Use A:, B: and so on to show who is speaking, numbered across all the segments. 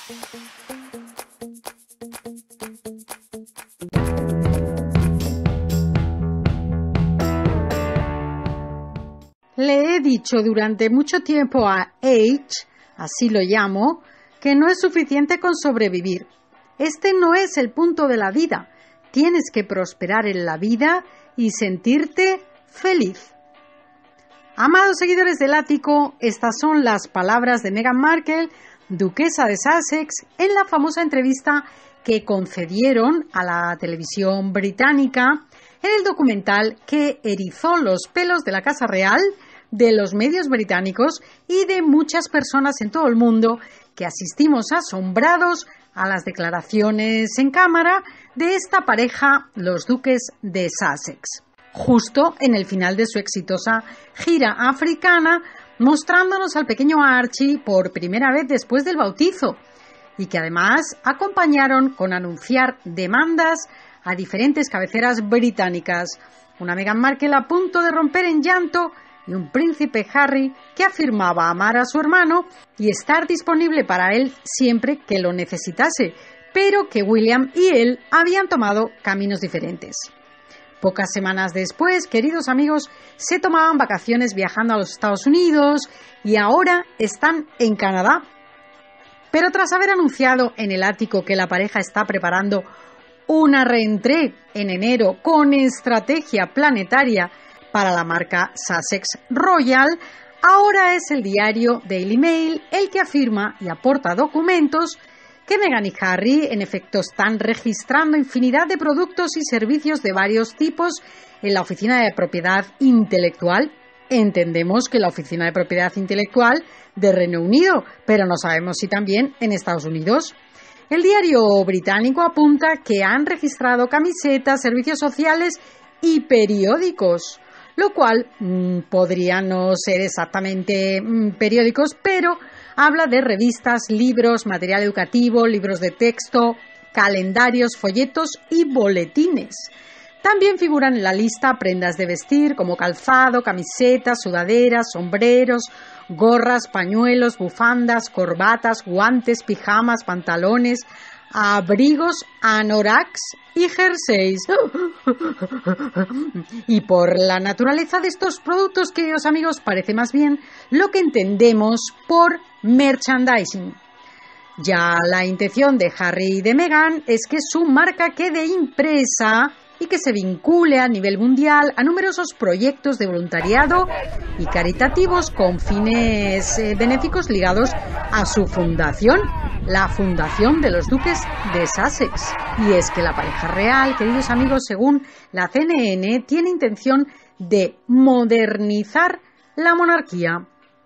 A: Le he dicho durante mucho tiempo a H, así lo llamo, que no es suficiente con sobrevivir. Este no es el punto de la vida. Tienes que prosperar en la vida y sentirte feliz. Amados seguidores del Ático, estas son las palabras de Meghan Markle, duquesa de Sussex, en la famosa entrevista que concedieron a la televisión británica en el documental que erizó los pelos de la Casa Real, de los medios británicos y de muchas personas en todo el mundo que asistimos asombrados a las declaraciones en cámara de esta pareja, los duques de Sussex, justo en el final de su exitosa gira africana, mostrándonos al pequeño Archie por primera vez después del bautizo, y que además acompañaron con anunciar demandas a diferentes cabeceras británicas. Una Meghan Markle a punto de romper en llanto y un príncipe Harry que afirmaba amar a su hermano y estar disponible para él siempre que lo necesitase, pero que William y él habían tomado caminos diferentes. Pocas semanas después, queridos amigos, se tomaban vacaciones viajando a los Estados Unidos y ahora están en Canadá. Pero tras haber anunciado en el Ático que la pareja está preparando una reentrée en enero con estrategia planetaria para la marca Sussex Royal, ahora es el diario Daily Mail el que afirma y aporta documentos que Meghan y Harry en efecto están registrando infinidad de productos y servicios de varios tipos en la Oficina de Propiedad Intelectual. Entendemos que la Oficina de Propiedad Intelectual de Reino Unido, pero no sabemos si también en Estados Unidos. El diario británico apunta que han registrado camisetas, servicios sociales y periódicos, lo cual podría no ser exactamente periódicos, pero habla de revistas, libros, material educativo, libros de texto, calendarios, folletos y boletines. También figuran en la lista prendas de vestir como calzado, camisetas, sudaderas, sombreros, gorras, pañuelos, bufandas, corbatas, guantes, pijamas, pantalones, abrigos, anoraks y jerseys. Y por la naturaleza de estos productos, queridos amigos, parece más bien lo que entendemos por merchandising. Ya la intención de Harry y de Meghan es que su marca quede impresa y que se vincule a nivel mundial a numerosos proyectos de voluntariado y caritativos con fines benéficos ligados a su fundación, la Fundación de los Duques de Sussex. Y es que la pareja real, queridos amigos, según la CNN, tiene intención de modernizar la monarquía.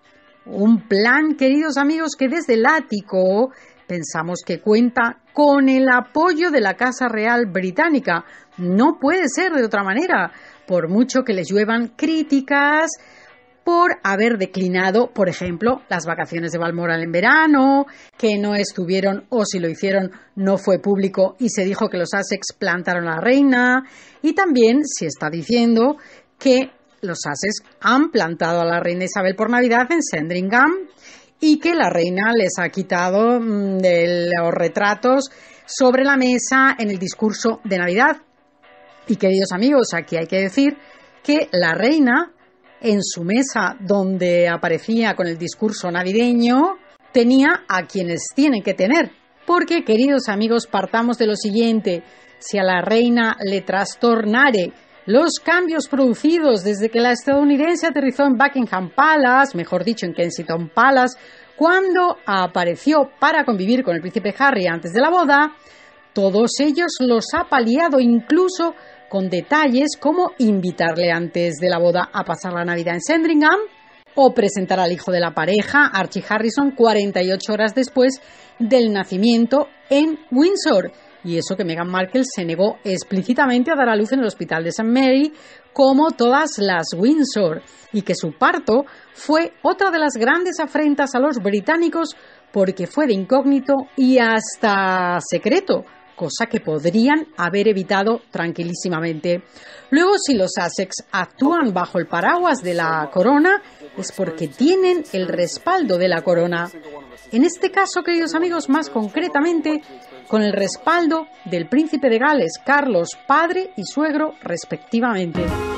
A: Un plan, queridos amigos, que desde el Ático pensamos que cuenta con el apoyo de la Casa Real Británica. No puede ser de otra manera, por mucho que les lluevan críticas por haber declinado, por ejemplo, las vacaciones de Balmoral en verano, que no estuvieron, o si lo hicieron no fue público y se dijo que los Sussex plantaron a la reina, y también se está diciendo que los Sussex han plantado a la reina Isabel por Navidad en Sandringham y que la reina les ha quitado de los retratos sobre la mesa en el discurso de Navidad. Y queridos amigos, aquí hay que decir que la reina, en su mesa donde aparecía con el discurso navideño, tenía a quienes tienen que tener. Porque, queridos amigos, partamos de lo siguiente: si a la reina le trastornare los cambios producidos desde que la estadounidense aterrizó en Buckingham Palace, mejor dicho en Kensington Palace, cuando apareció para convivir con el príncipe Harry antes de la boda, todos ellos los ha paliado, incluso con detalles como invitarle antes de la boda a pasar la Navidad en Sandringham o presentar al hijo de la pareja, Archie Harrison, 48 horas después del nacimiento en Windsor. Y eso que Meghan Markle se negó explícitamente a dar a luz en el hospital de St. Mary, como todas las Windsor, y que su parto fue otra de las grandes afrentas a los británicos porque fue de incógnito y hasta secreto, cosa que podrían haber evitado tranquilísimamente. Luego, si los Sussex actúan bajo el paraguas de la corona, es porque tienen el respaldo de la corona. En este caso, queridos amigos, más concretamente, con el respaldo del príncipe de Gales, Carlos, padre y suegro respectivamente.